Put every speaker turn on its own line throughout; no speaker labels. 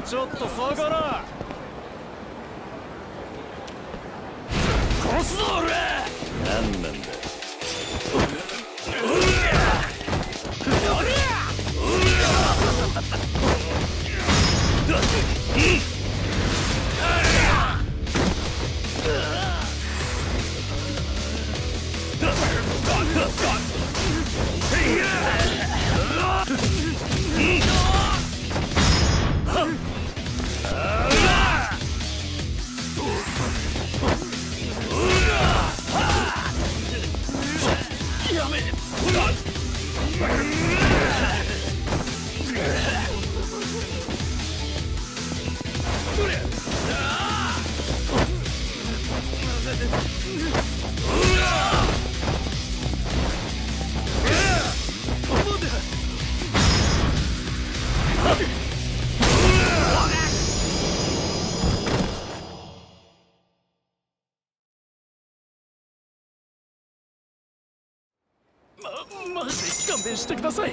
ちょっと下がら。殺すぞ俺。何なんだ。マジで勘弁してください。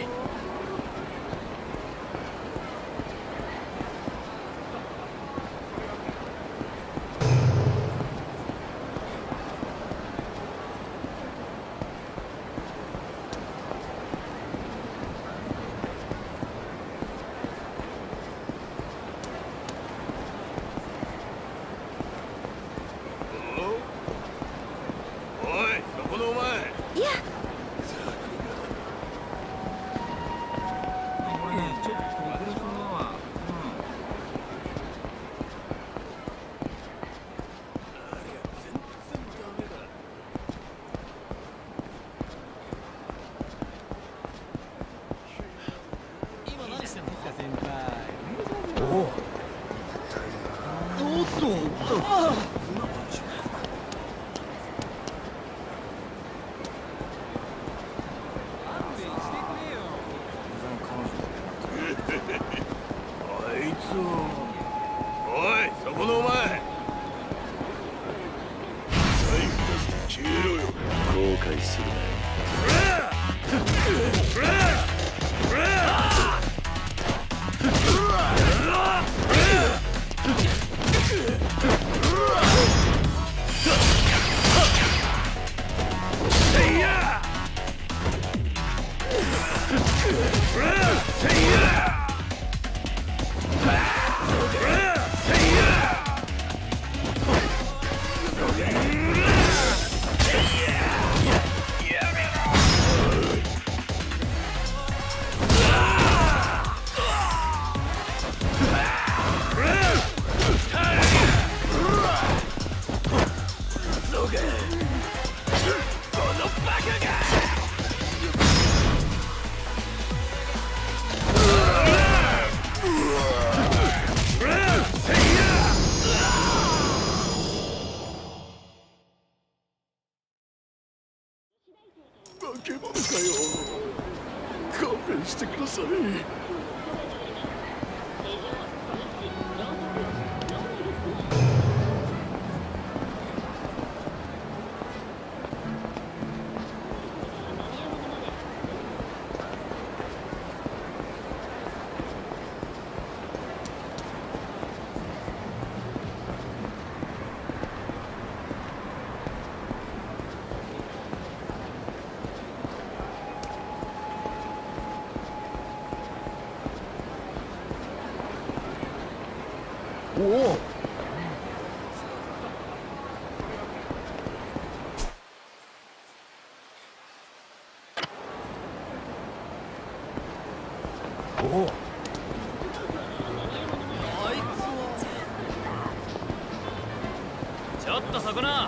ちょっとそこな。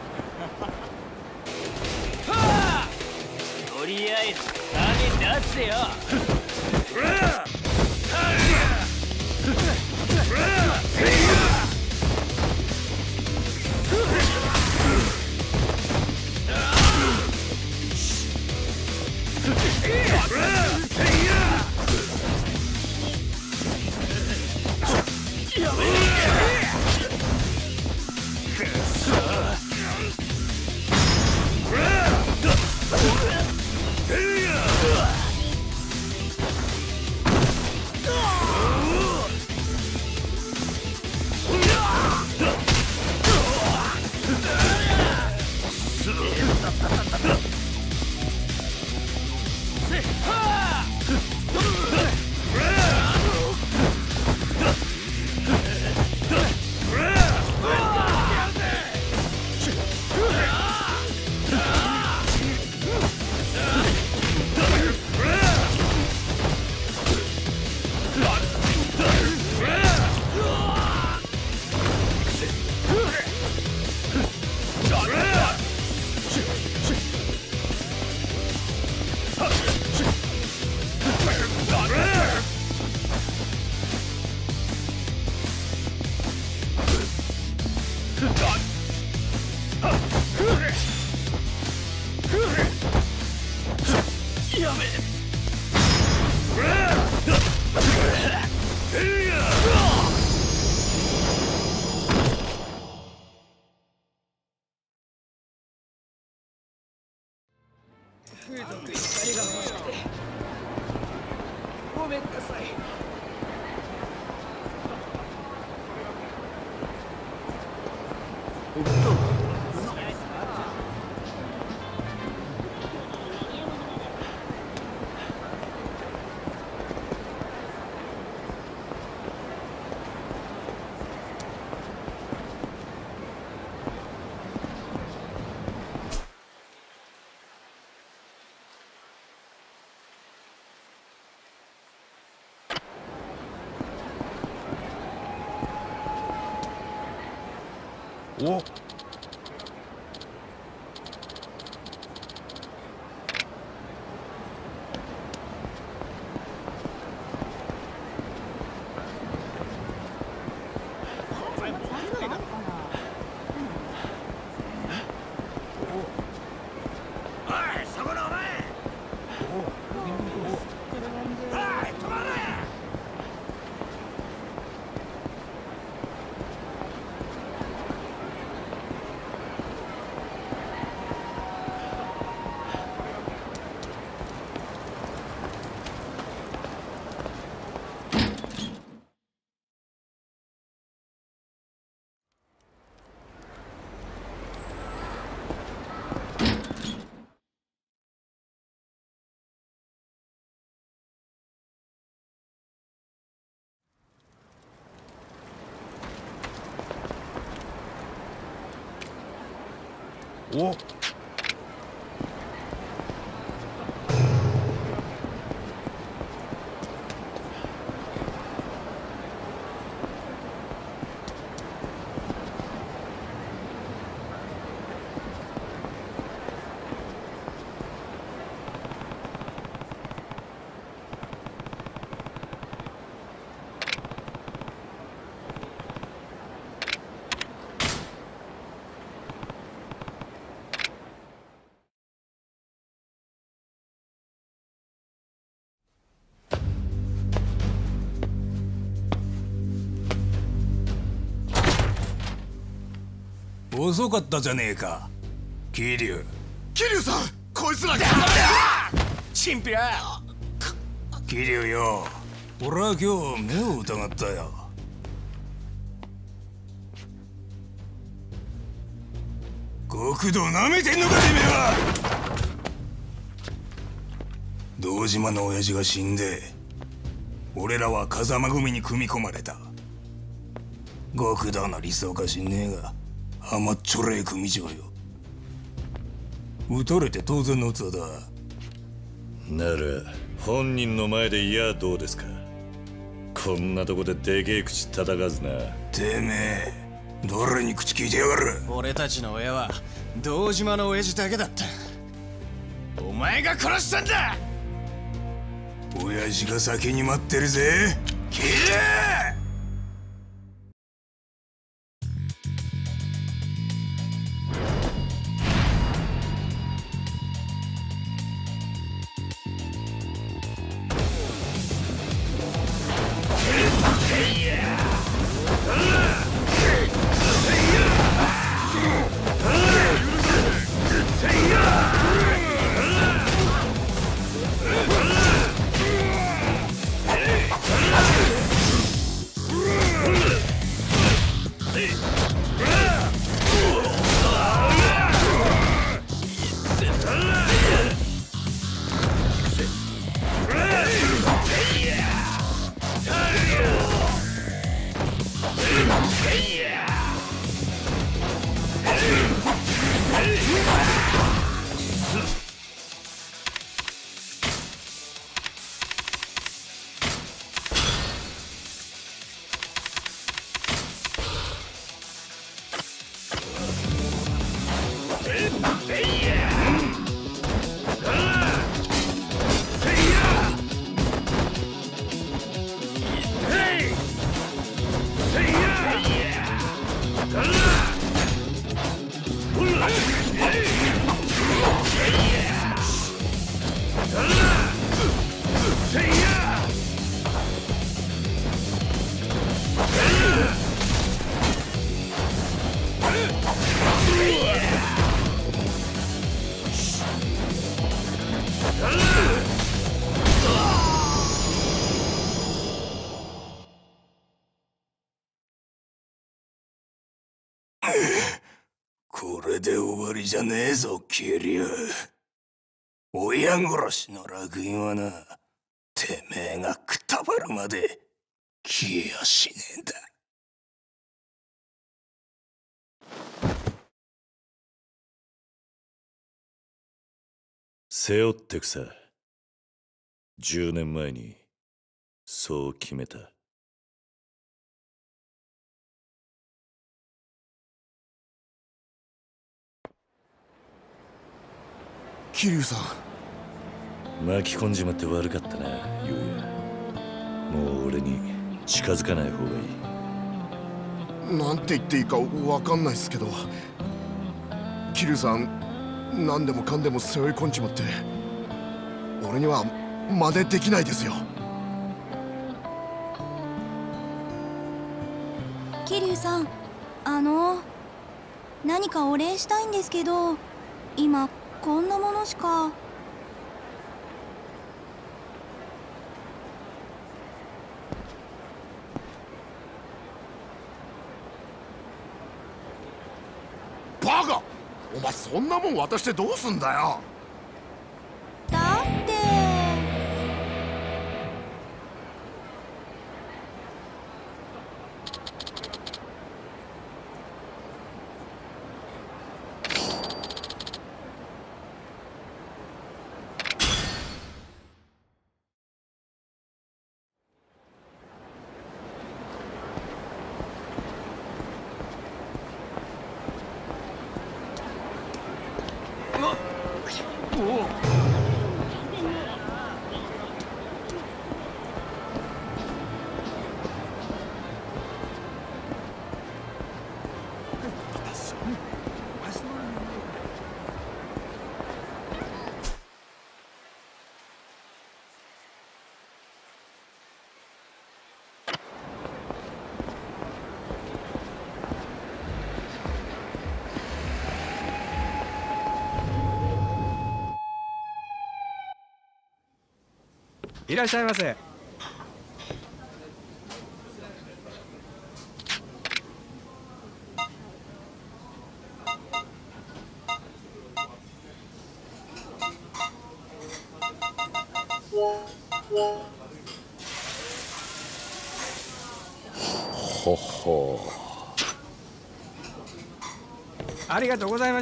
とりあえず金出せよ。
おお
遅かったじゃねえか桐生。
桐生さん、こいつらが
チンピラ桐生よ、俺は今日目を疑ったよ。極道なめてんのかてめえは。堂島の親父が死んで俺らは風間組に組み込まれた。極道の理想か知んねえが甘っちょれえ組長よ。撃たれて当然の器だ。
なら本人の前でいやどうですか。こんなとこででけえ口叩かずな。
てめえ誰に口聞いてやがる。
俺たちの親は堂島の親父だけだった。お前が殺したんだ。
親父が先に待ってるぜ。切れ！これで終わりじゃねえぞ、桐生。親殺しの烙印はな、てめえがくたばるまで消えやしねえんだ。
背負ってくさ。10年前にそう決めた。
桐生さん。
巻き込んじまって悪かったな、ゆうや。もう俺に近づかない方がいい。
なんて言っていいかわかんないっすけど、桐生さん何でもかんでも背負い込んじまって、俺には真似できないですよ。
桐生さん、何かお礼したいんですけど、今こんなものしか。
バカ！お前そんなもん渡してどうすんだよ。
だって
いらっしゃいませ。
ほほ
ありがとうございました。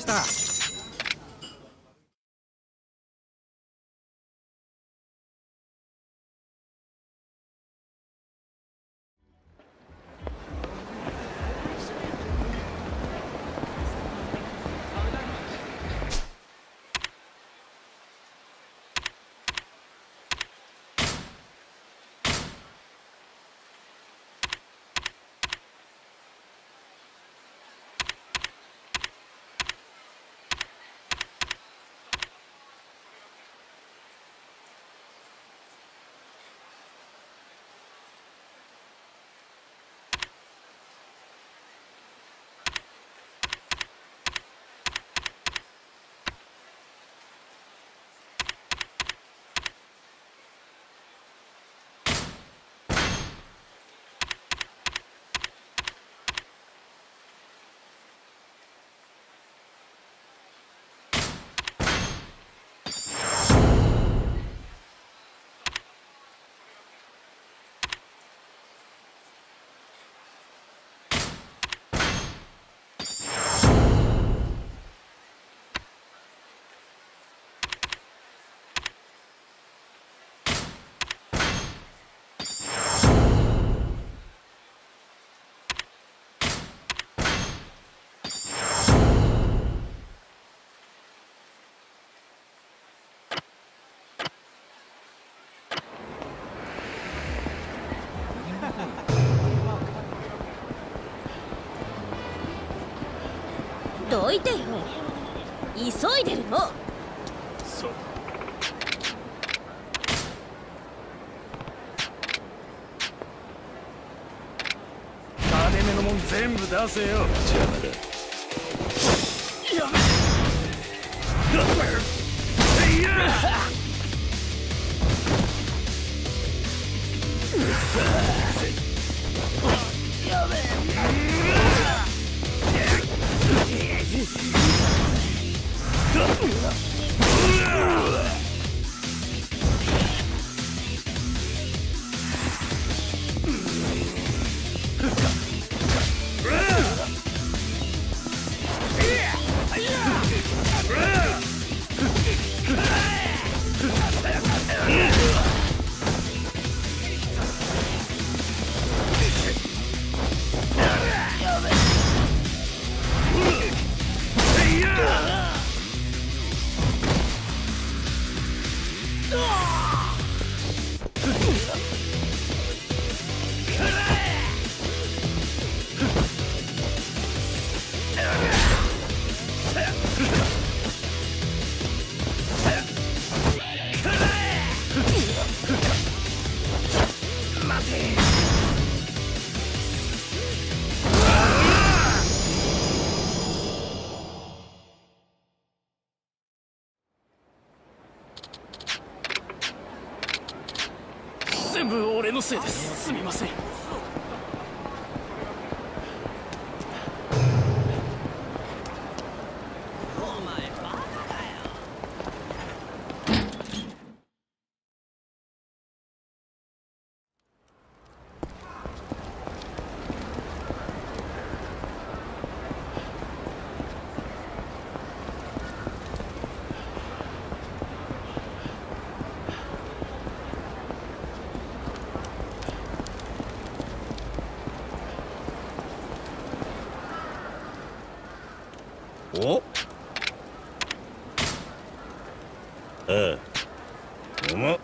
どいてよ、急いでるの。
そう。金目のもん全部出せよ。
邪魔だ。
やめいややべ
せいです。すみません。
お？ああ。うまっ。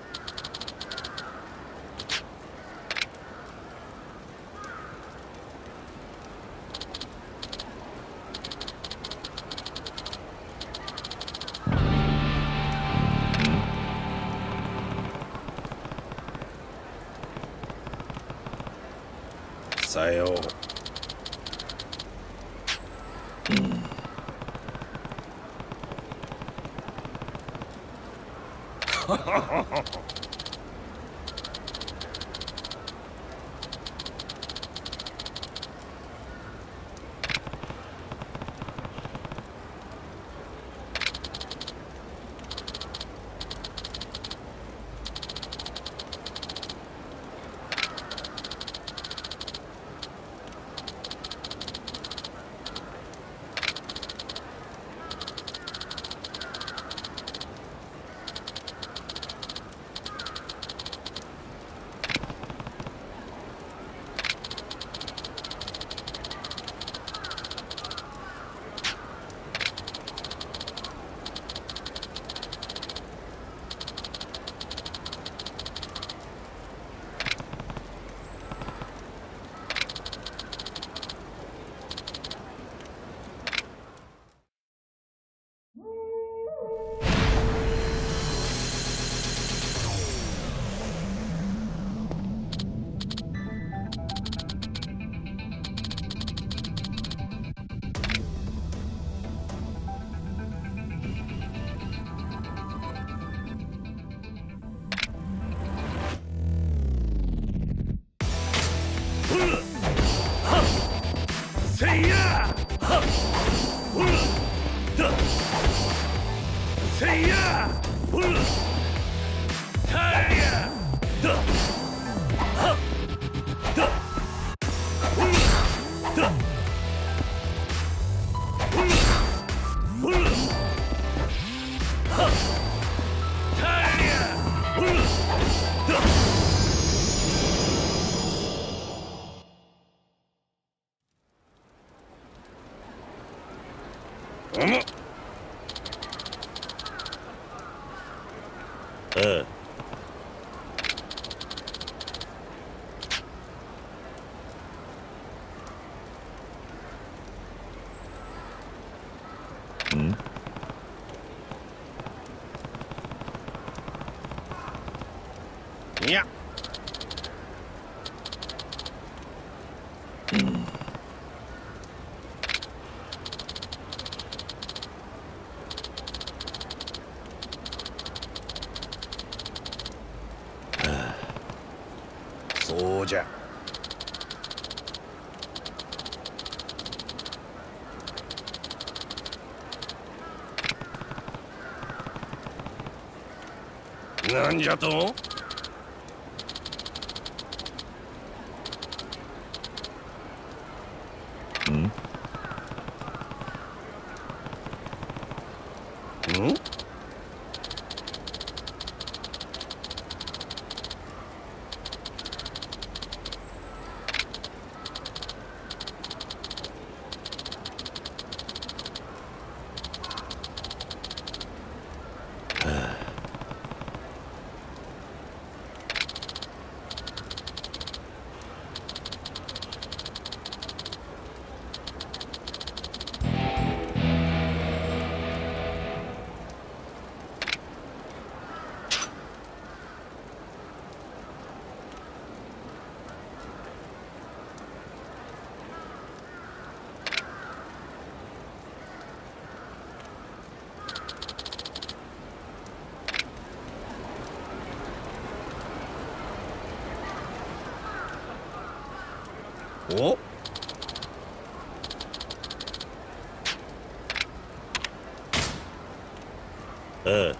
さよう。いや。そうじゃ。なんじゃと？
お、
ああ、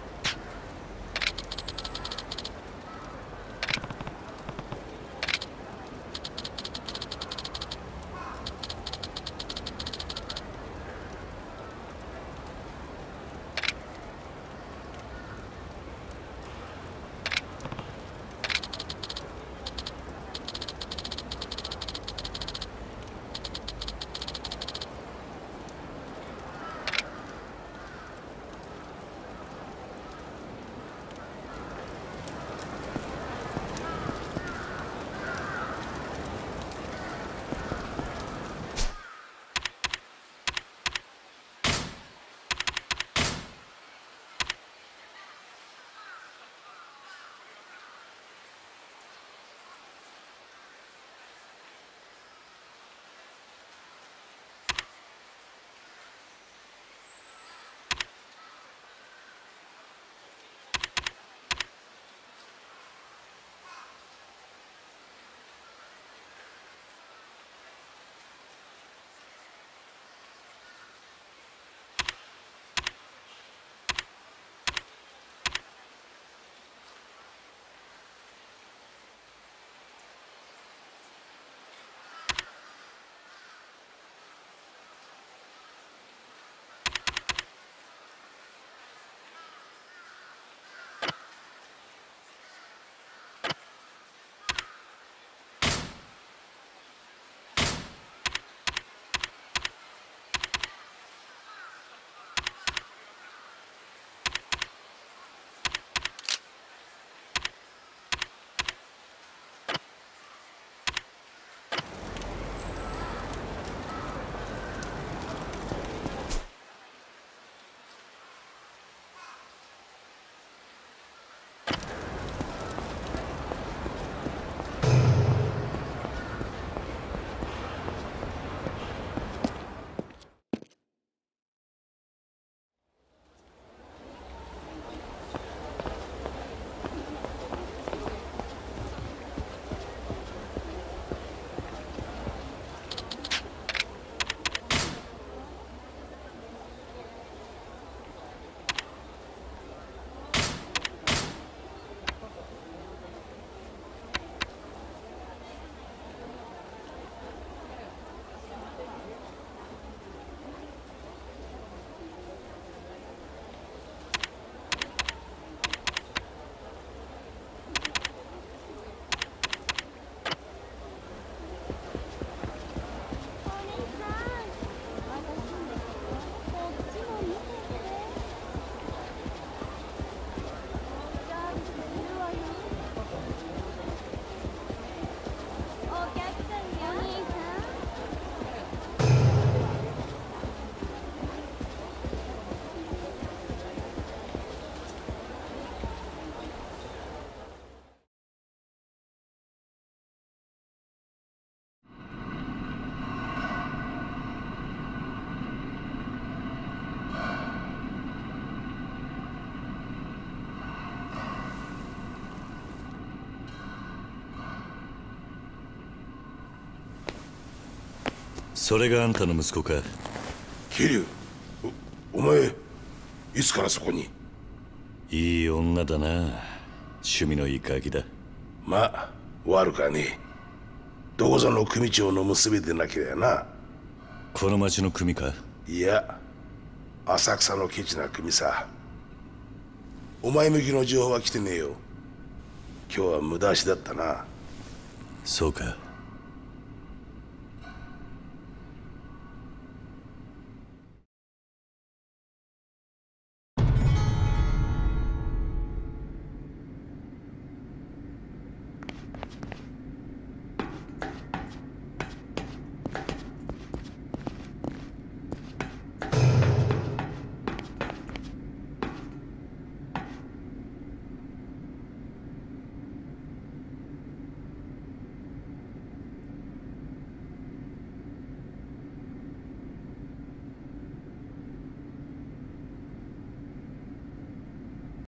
それがあんたの息子か。
桐生、お前いつからそこに？
いい女だな。趣味のいいガキだ。
まあ悪かねえ。どこぞの組長の娘でなけりゃな。
この町の組か？
いや、浅草のケチな組さ。お前向きの情報は来てねえよ。今日は無駄足だったな。
そうか。